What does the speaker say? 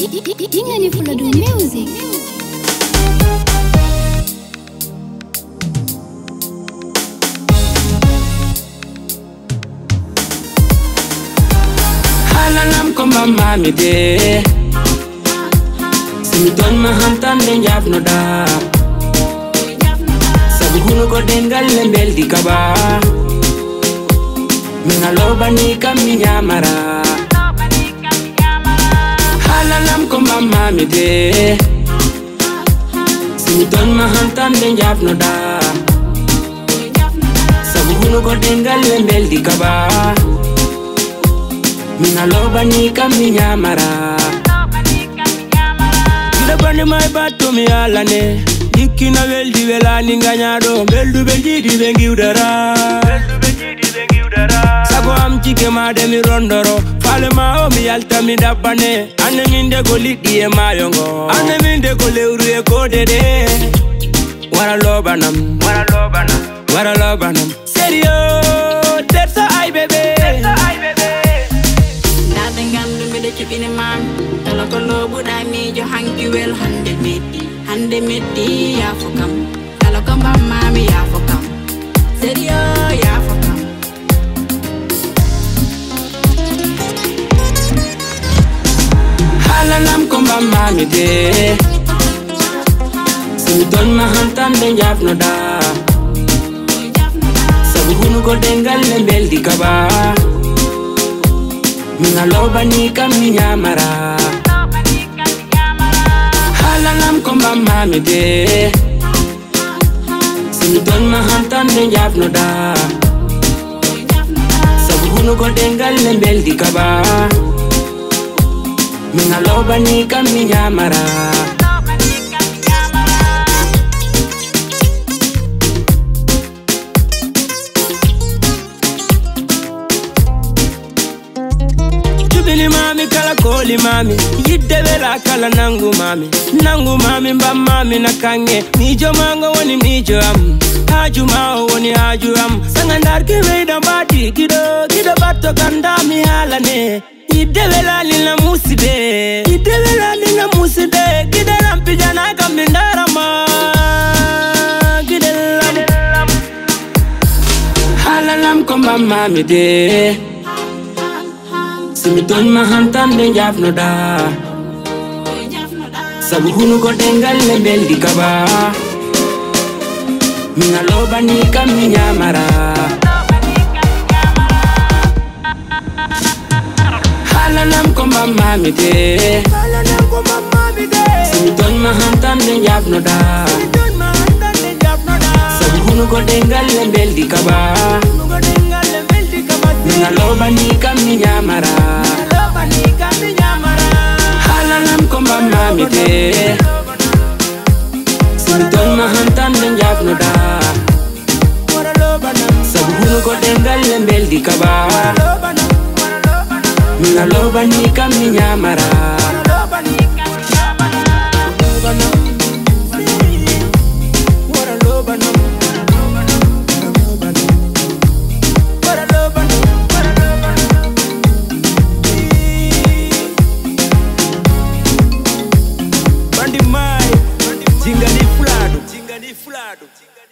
Dingani Fuladu Music. Halanam ko mami de Simiton mahantan den jafno da Sabu hunu ko dengal lembel di kaba Mina loba ni kami nyamara Halanam ko mami de Simiton mahantan den jafno da Sabu hunu ko dengal lembel di kaba Mina loba ni kami nyamara Gida bani mai batu mi alane Dikina weldi welani nganyado Beldu belji di bengi udara Sago am chike made mi rondoro Fale ma o mi yalta mi dabane Ane minde go lidi e mayongo Ane minde go leuru e kodede Wara loba nam Wara loba nam Serio That's I baby Keep in man, tell a color would I made your hanky well handed me, ya for come. Tell a come by mammy, ya for come. Said yo, ya for come. Halanam come by mammy day. Simiton mahantan den jafno da. Sabu hunu ko dengal lembel di kaba. Mina loba ni kami nyamara Halanam ko mami de Simiton mahantan den jafno da Sabu hunu ko dengal lembel di kaba Mina loba ni kami nyamara Bili mami kala koli mami Yidde vela kala nangu mami mba mami na kange Mijo mango woni mijo am Haju mao woni haju am Sangandar ke veida bati Kido bato kanda mi halane Yidde vela nina muside Kide rampi jana kambindarama Kide lam Halalam komba mami de Simiton mahantan den jafno da Sabu hunu ko dengal lembel di kaba Mina loba ni kami nyamara Halanam ko mami de Simiton mahantan den jafno da Sabu hunu ko dengal lembel di kaba Mina loba ni kami nyamara Halanam ko mami de Simiton mahantan den jafno da Sabu hunu ko dengal lembel di kaba Mina loba ni kami nyamara Dingani Fuladu.